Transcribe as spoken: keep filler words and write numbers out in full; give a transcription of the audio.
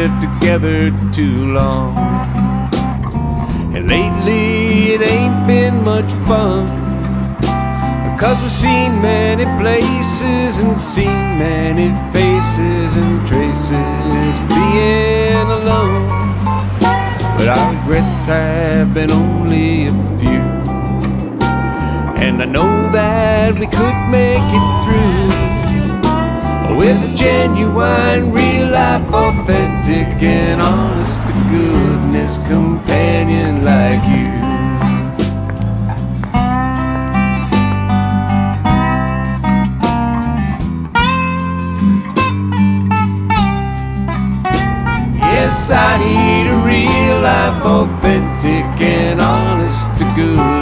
lived together too long. And lately it ain't been much fun, 'cause we've seen many places and seen many faces and traces being alone. But our regrets have been only a few, and I know that we could make it through with a genuine, real-life, authentic, and honest-to-goodness companion like you. Yes, I need a real-life, authentic, and honest-to-goodness